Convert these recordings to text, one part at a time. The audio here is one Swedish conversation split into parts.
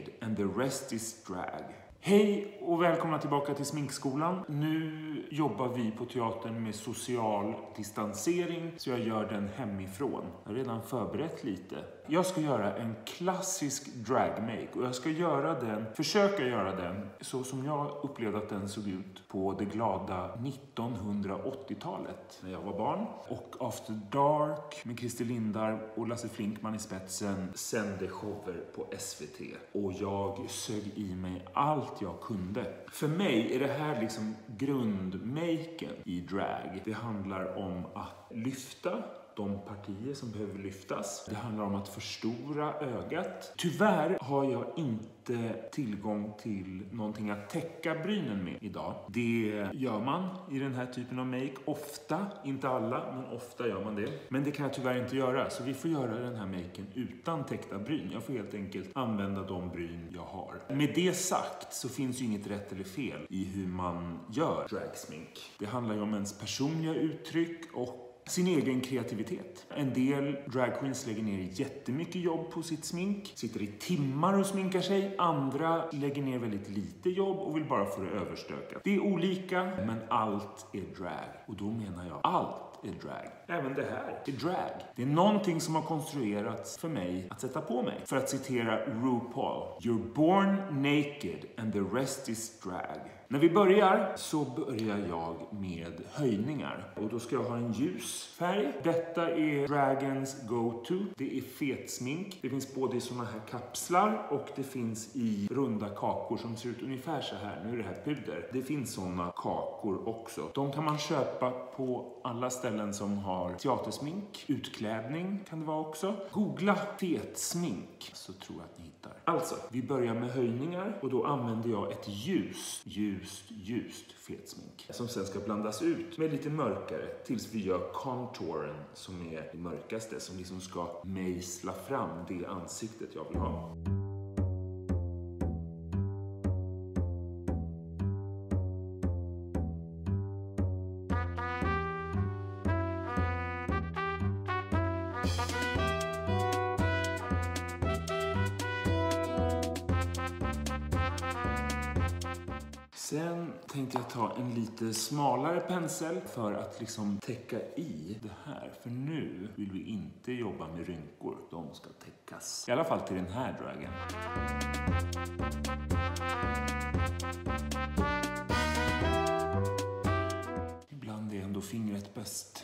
and the rest is drag. Hej och välkomna tillbaka till Sminkskolan. Nu jobbar vi på teatern med social distansering, så jag gör den hemifrån. Jag har redan förberett lite. Jag ska göra en klassisk dragmake och jag ska försöka göra den så som jag upplevde att den såg ut på det glada 1980-talet när jag var barn. Och After Dark med Christer Lindar och Lasse Flinkman i spetsen sände shower på SVT. Och jag sög i mig allt jag kunde. För mig är det här liksom grundmaken i drag. Det handlar om att lyfta de partier som behöver lyftas. Det handlar om att förstora ögat. Tyvärr har jag inte tillgång till någonting att täcka brynen med idag. Det gör man i den här typen av make. Ofta, inte alla, men ofta gör man det. Men det kan jag tyvärr inte göra. Så vi får göra den här maken utan täckta bryn. Jag får helt enkelt använda de bryn jag har. Med det sagt så finns ju inget rätt eller fel i hur man gör dragsmink. Det handlar ju om ens personliga uttryck och sin egen kreativitet. En del dragqueens lägger ner jättemycket jobb på sitt smink. Sitter i timmar och sminkar sig. Andra lägger ner väldigt lite jobb och vill bara få det överstökat. Det är olika, men allt är drag. Och då menar jag allt är drag. Även det här är drag. Det är någonting som har konstruerats för mig att sätta på mig. För att citera RuPaul. You're born naked and the rest is drag. När vi börjar så börjar jag med höjningar. Och då ska jag ha en ljus färg. Detta är dragens go-to. Det är fetsmink. Det finns både i såna här kapslar och det finns i runda kakor som ser ut ungefär så här. Nu är det här puder. Det finns såna kakor också. De kan man köpa på alla ställen som har teatersmink. Utklädning kan det vara också. Googla fetsmink så tror jag att ni hittar. Alltså, vi börjar med höjningar och då använder jag ett ljust fetsmink som sen ska blandas ut med lite mörkare tills vi gör contouren som är det mörkaste, som liksom ska mejsla fram det ansiktet jag vill ha. Sen tänkte jag ta en lite smalare pensel för att liksom täcka i det här. För nu vill vi inte jobba med rynkor. De ska täckas. I alla fall till den här dragen. Ibland är ändå fingret bäst.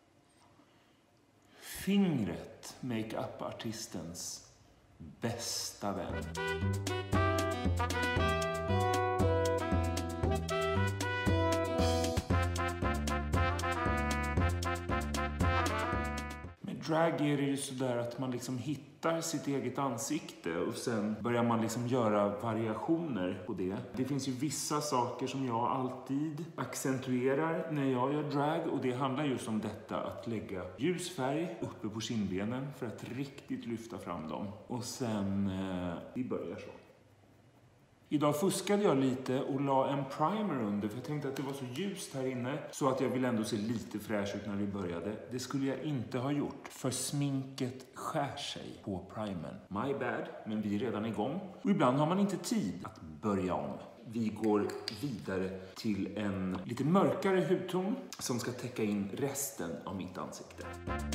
Fingret, make-up-artistens bästa vän. Drag är det ju sådär att man liksom hittar sitt eget ansikte och sen börjar man liksom göra variationer på det. Det finns ju vissa saker som jag alltid accentuerar när jag gör drag och det handlar just om detta, att lägga ljus färg uppe på kindbenen för att riktigt lyfta fram dem. Och sen, vi börjar så. Idag fuskade jag lite och la en primer under för jag tänkte att det var så ljust här inne så att jag vill ändå se lite fräsch ut när vi började. Det skulle jag inte ha gjort för sminket skär sig på primern. My bad, men vi är redan igång. Och ibland har man inte tid att börja om. Vi går vidare till en lite mörkare hudton som ska täcka in resten av mitt ansikte.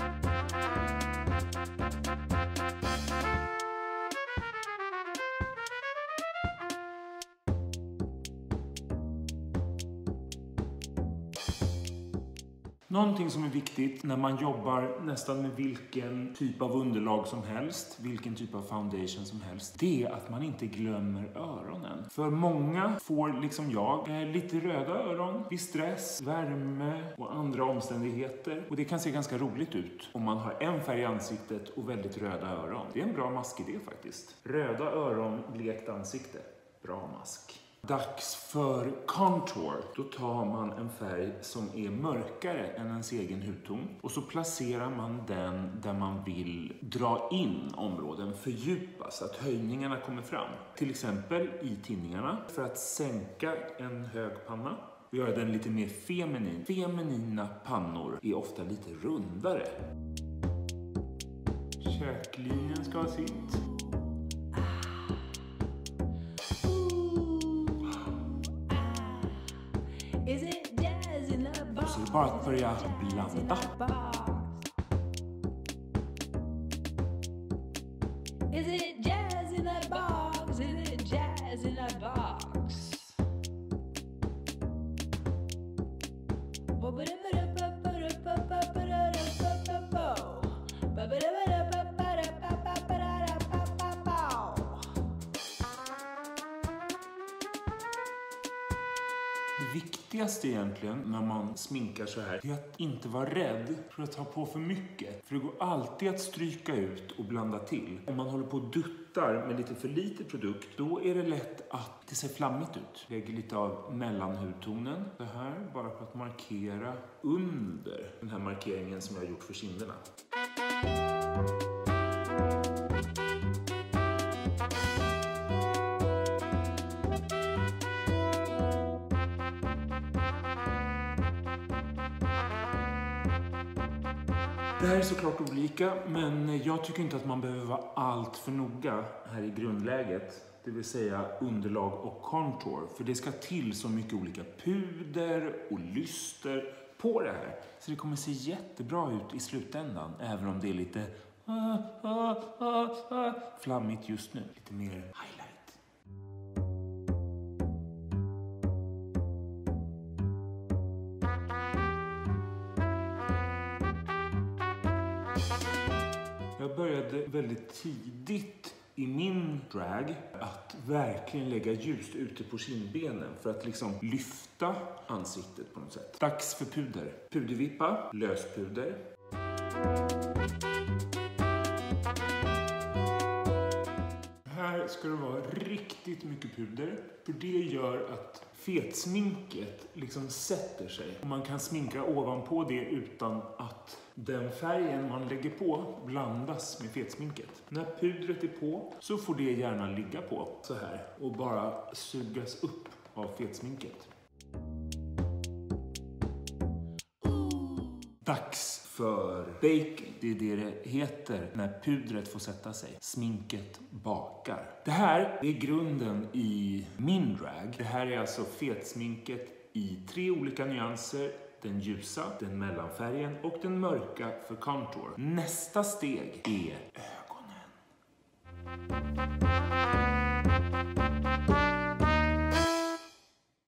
Någonting som är viktigt när man jobbar nästan med vilken typ av underlag som helst, vilken typ av foundation som helst, det är att man inte glömmer öronen. För många får, liksom jag, lite röda öron vid stress, värme och andra omständigheter. Och det kan se ganska roligt ut om man har en färg i ansiktet och väldigt röda öron. Det är en bra maskidé faktiskt. Röda öron, blekt ansikte. Bra mask. Dags för contour. Då tar man en färg som är mörkare än ens egen hudton och så placerar man den där man vill dra in områden, fördjupa så att höjningarna kommer fram. Till exempel i tinningarna för att sänka en hög panna och göra den lite mer feminin. Feminina pannor är ofta lite rundare. Käklinjen ska ha sitt. bara att börja blanda. Is it jazz in that box? Is it jazz in that box? Det viktigaste egentligen när man sminkar så här är att inte vara rädd för att ta på för mycket. För det går alltid att stryka ut och blanda till. Om man håller på och duttar med lite för lite produkt, då är det lätt att det ser flammigt ut. Lägger lite av mellanhudtonen så här, bara för att markera under den här markeringen som jag har gjort för kinderna. Det här är såklart olika, men jag tycker inte att man behöver vara allt för noga här i grundläget. Det vill säga underlag och contour. För det ska till så mycket olika puder och lyster på det här. Så det kommer se jättebra ut i slutändan. Även om det är lite flammigt just nu. Lite mer highlight. Jag började väldigt tidigt i min drag att verkligen lägga ljus ute på kindbenen för att liksom lyfta ansiktet på något sätt. Dags för puder. Pudervippa, löspuder. Här ska det vara riktigt mycket puder, för det gör att fetsminket liksom sätter sig. Och man kan sminka ovanpå det utan att den färgen man lägger på blandas med fetsminket. När pudret är på så får det gärna ligga på så här och bara sugas upp av fetsminket. Dags för baking. Det är det heter när pudret får sätta sig. Sminket bakar. Det här är grunden i min drag. Det här är alltså fetsminket i 3 olika nyanser. Den ljusa, den mellanfärgen och den mörka för contour. Nästa steg är ögonen.